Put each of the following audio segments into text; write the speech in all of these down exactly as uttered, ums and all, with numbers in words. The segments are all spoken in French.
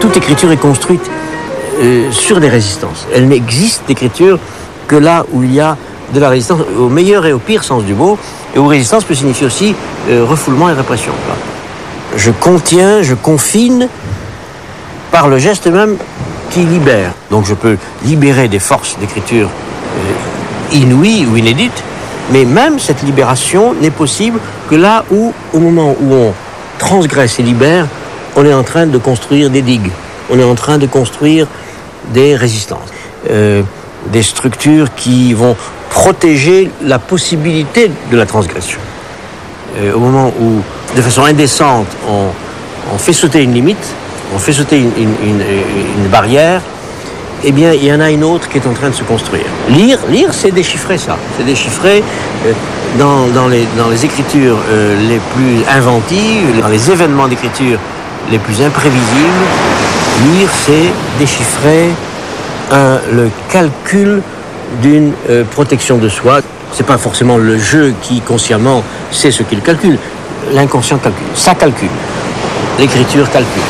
toute écriture est construite euh, sur des résistances. Elle n'existe d'écriture que là où il y a de la résistance, au meilleur et au pire sens du mot, et où résistance peut signifier aussi euh, refoulement et répression. Je contiens, je confine par le geste même qui libère. Donc je peux libérer des forces d'écriture euh, inouïes ou inédites, mais même cette libération n'est possible que là où, au moment où on transgresse et libère, on est en train de construire des digues, on est en train de construire des résistances, euh, des structures qui vont protéger la possibilité de la transgression. Euh, au moment où, de façon indécente, on, on fait sauter une limite, on fait sauter une, une, une, une barrière, eh bien, il y en a une autre qui est en train de se construire. Lire, lire, c'est déchiffrer ça. C'est déchiffrer euh, dans, dans, les, dans les écritures euh, les plus inventives, dans les événements d'écriture les plus imprévisibles. Lire, c'est déchiffrer un, le calcul d'une euh, protection de soi. C'est pas forcément le jeu qui, consciemment, sait ce qu'il calcule. L'inconscient calcule. Ça calcule. L'écriture calcule.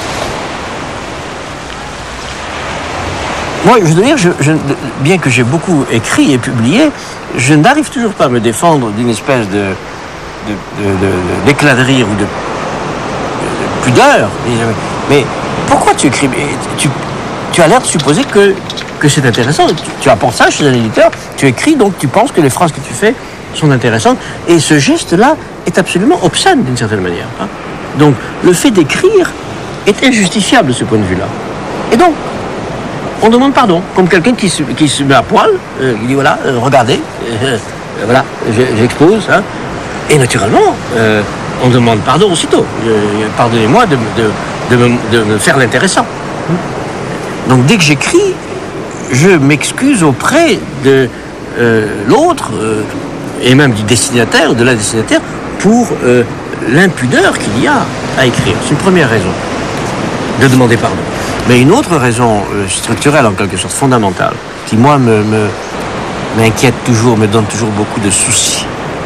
Moi, je veux dire, je, je, bien que j'ai beaucoup écrit et publié, je n'arrive toujours pas à me défendre d'une espèce de, de, de, de, d'éclat de rire ou de, de, de pudeur. Mais pourquoi tu écris ? tu, tu as l'air de supposer que, que c'est intéressant. Tu, tu apportes ça chez un éditeur, tu écris, donc tu penses que les phrases que tu fais sont intéressantes. Et ce geste-là est absolument obscène d'une certaine manière. Hein. Donc, le fait d'écrire est injustifiable de ce point de vue-là. Et donc, on demande pardon, comme quelqu'un qui se, qui se met à poil, euh, il dit voilà, euh, regardez, euh, euh, voilà, j'expose, hein. Et naturellement, euh, on demande pardon aussitôt. Euh, pardonnez-moi de, de, de, me, de me faire l'intéressant. Donc dès que j'écris, je m'excuse auprès de euh, l'autre, euh, et même du destinataire ou de la destinataire, pour euh, l'impudeur qu'il y a à écrire. C'est une première raison de demander pardon. Mais une autre raison euh, structurelle, en quelque sorte fondamentale, qui moi me, me, m'inquiète toujours, me donne toujours beaucoup de soucis,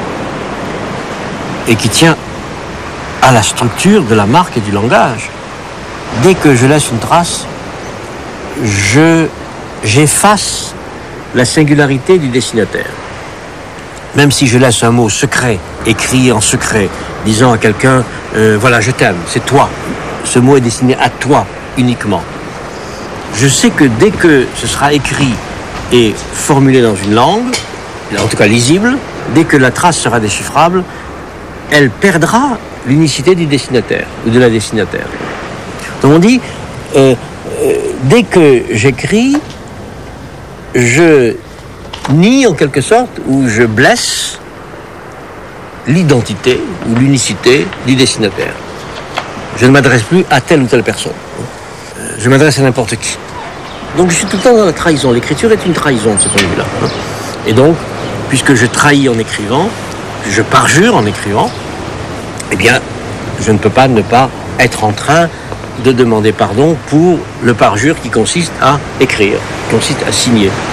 et qui tient à la structure de la marque et du langage. Dès que je laisse une trace, je, j'efface la singularité du destinataire. Même si je laisse un mot secret, écrit en secret, disant à quelqu'un euh, « voilà, je t'aime, c'est toi ». Ce mot est destiné à toi uniquement. Je sais que dès que ce sera écrit et formulé dans une langue, en tout cas lisible, dès que la trace sera déchiffrable, elle perdra l'unicité du destinataire ou de la destinataire. Donc on dit, euh, euh, dès que j'écris, je nie en quelque sorte ou je blesse l'identité ou l'unicité du destinataire. Je ne m'adresse plus à telle ou telle personne. Je m'adresse à n'importe qui. Donc je suis tout le temps dans la trahison. L'écriture est une trahison de ce point de vue-là. Et donc, puisque je trahis en écrivant, je parjure en écrivant, eh bien, je ne peux pas ne pas être en train de demander pardon pour le parjure qui consiste à écrire, qui consiste à signer.